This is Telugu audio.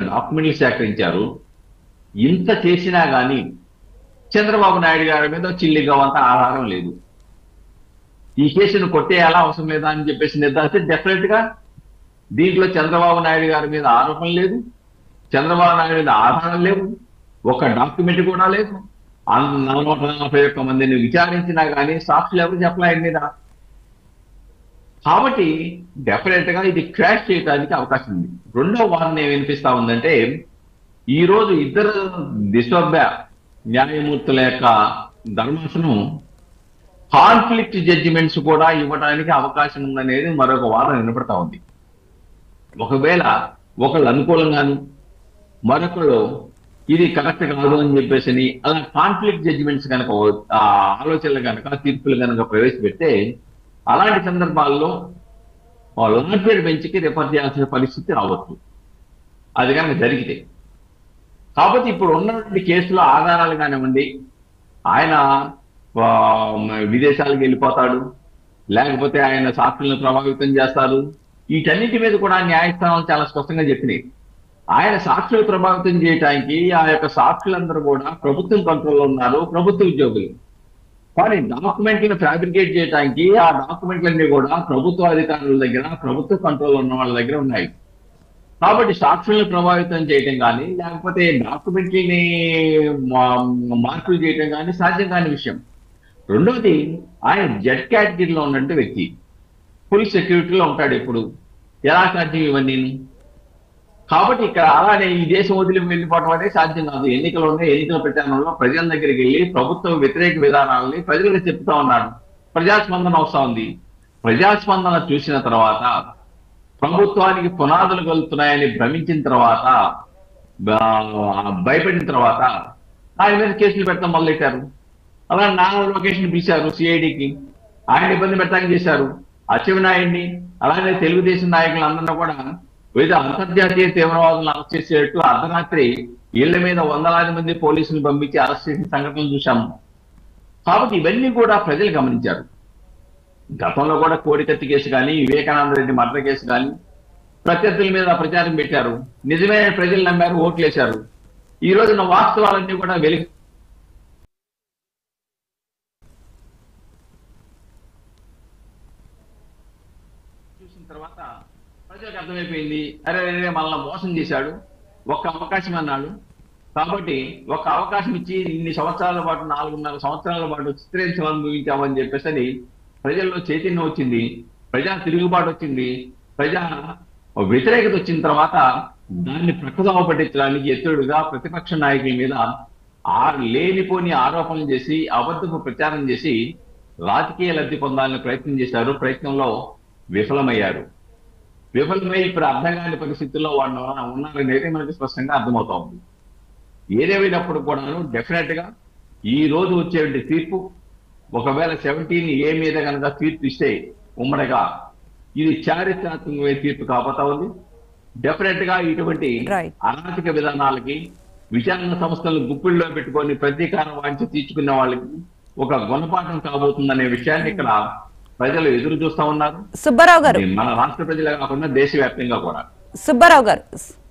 డాక్యుమెంట్లు సేకరించారు. ఇంత చేసినా గానీ చంద్రబాబు నాయుడు గారి మీద చిల్లిగవంత ఆధారం లేదు. ఈ కేసును కొట్టేయాలా అవసరం లేదా అని చెప్పేసి నిర్ధారిస్తే డెఫినెట్ గా దీంట్లో చంద్రబాబు నాయుడు గారి మీద ఆరోపణ లేదు, చంద్రబాబు నాయుడు మీద ఆధారం లేవు, ఒక డాక్యుమెంట్ కూడా లేదు. 441 మందిని విచారించినా కానీ సాక్షులు ఎవరు చెప్పలే ఆయన మీద. కాబట్టి డెఫినెట్ గా ఇది క్రాష్ చేయడానికి అవకాశం ఉంది. రెండో వాదన ఏం వినిపిస్తా ఉందంటే, ఈ రోజు ఇద్దరు దిశోభ్య న్యాయమూర్తుల యొక్క ధర్మాసనం కాన్ఫ్లిక్ట్ జడ్జిమెంట్స్ కూడా ఇవ్వడానికి అవకాశం ఉందనేది మరొక వాదన వినపడతా ఉంది. ఒకవేళ ఒకళ్ళు అనుకూలంగాను మరొకళ్ళు ఇది కరెక్ట్ కాదు అని చెప్పేసి అలా కాన్ఫ్లిక్ట్ జడ్జిమెంట్స్ కనుక ఆలోచనలు కనుక తీర్పులు కనుక ప్రవేశపెడితే అలాంటి సందర్భాల్లో లార్జర్ బెంచ్కి రిఫర్ చేయాల్సిన పరిస్థితి రావచ్చు అది కనుక జరిగితే. కాబట్టి ఇప్పుడు ఉన్నటువంటి కేసులో ఆధారాలు కానివ్వండి, ఆయన విదేశాలకు వెళ్ళిపోతాడు, లేకపోతే ఆయన సాక్షులను ప్రభావితం చేస్తారు, వీటన్నిటి మీద కూడా న్యాయస్థానం చాలా స్పష్టంగా చెప్పినాయి. ఆయన సాక్షులు ప్రభావితం చేయడానికి ఆ యొక్క సాక్షులందరూ కూడా ప్రభుత్వం కంట్రోల్లో ఉన్నారు, ప్రభుత్వ ఉద్యోగులు. కానీ డాక్యుమెంట్లను ఫ్యాబ్రికేట్ చేయడానికి ఆ డాక్యుమెంట్లన్నీ కూడా ప్రభుత్వ అధికారుల దగ్గర, ప్రభుత్వ కంట్రోల్లో ఉన్న వాళ్ళ దగ్గర ఉన్నాయి. కాబట్టి సాక్షులను ప్రభావితం చేయటం కానీ లేకపోతే డాక్యుమెంట్లని మార్పులు చేయటం కానీ సాధ్యం కాని విషయం. రెండోది, ఆయన జెడ్ కేటగిరీలో ఉన్నట్టు వ్యక్తి, ఫుల్ సెక్యూరిటీలో ఉంటాడు. ఇప్పుడు ఎలా సాధ్యం ఇవన్నీ? కాబట్టి ఇక్కడ అలానే ఈ దేశం వదిలి వెళ్ళిపోవడం అనేది సాధ్యం కాదు. ఎన్నికల ప్రచారంలో ప్రజల దగ్గరికి వెళ్ళి ప్రభుత్వ వ్యతిరేక విధానాలని ప్రజలకు చెప్తా ఉన్నాడు. ప్రజాస్పందన వస్తా ఉంది. ప్రజాస్పందన చూసిన తర్వాత ప్రభుత్వానికి పునాదులు కలుగుతున్నాయని భ్రమించిన తర్వాత, భయపడిన తర్వాత ఆయన మీద కేసులు పెడతాం మొదలెట్టారు. అలా నారా లోకేష్ని పిలిచారు సిఐడికి, ఆయన ఇబ్బంది పెట్టడానికి చేశారు. అచ్చెన్నాయుడిని అలానే తెలుగుదేశం నాయకులందరినీ కూడా వివిధ అంతర్జాతీయ తీవ్రవాదులను అరెస్ట్ చేసేట్టు అర్ధరాత్రి ఇళ్ల మీద వందలాది మంది పోలీసులు పంపించి అరెస్ట్ చేసిన సంఘటనలు చూశాము. కాబట్టి ఇవన్నీ కూడా ప్రజలు గమనించారు. గతంలో కూడా కోడికత్తి కేసు కానీ, వివేకానంద రెడ్డి మర్డర్ కేసు కానీ ప్రత్యర్థుల మీద ప్రచారం పెట్టారు. నిజమైన ప్రజలు నమ్మారు, ఓట్లేశారు. ఈ రోజున వాస్తవాలన్నీ కూడా వెలుగు చూసిన తర్వాత ప్రజలకు అర్థమైపోయింది, అరే మనల్ని మోసం చేశాడు, ఒక్క అవకాశం అన్నాడు. కాబట్టి ఒక అవకాశం ఇచ్చి ఇన్ని సంవత్సరాల పాటు 4.5 సంవత్సరాల పాటు చిత్రహింసలు అనుభవించామని చెప్పేసి ప్రజల్లో చైతన్యం వచ్చింది, ప్రజా తిరుగుబాటు వచ్చింది, ప్రజా వ్యతిరేకత వచ్చిన తర్వాత దాన్ని ప్రక్కదోవ పట్టించడానికి ఎత్తుడుగా ప్రతిపక్ష నాయకుల మీద లేనిపోని ఆరోపణలు చేసి అబద్ధపు ప్రచారం చేసి రాజకీయ లబ్ధి పొందాలని ప్రయత్నం చేశారు. ప్రయత్నంలో విఫలమయ్యారు. విఫలమై ఇప్పుడు అర్థం కాని పరిస్థితుల్లో వాళ్ళు ఉన్నారనేది మనకి స్పష్టంగా అర్థమవుతా ఉంది. ఏదేమైనప్పుడు కూడాను డెఫినెట్ గా ఈ రోజు వచ్చే తీర్పు, ఒకవేళ 17A మీద కనుక తీర్పు ఇస్తే ఉమ్మడిగా ఇది చారిత్రాత్మకమైన తీర్పు కాబోతా ఉంది. డెఫినెట్ గా ఇటువంటి అరాచక విధానాలకి, విచారణ సంస్థలను గుప్పిల్లో పెట్టుకొని ప్రతీకారం వాంచి తీర్చుకున్న వాళ్ళకి ఒక గుణపాఠం కాబోతుందనే విషయాన్ని ఇక్కడ ప్రజలు ఎదురు చూస్తా ఉన్నారు. సుబ్బారావు గారు, మన రాష్ట్ర ప్రజలే కాకుండా దేశవ్యాప్తంగా కూడా. సుబ్బారావు గారు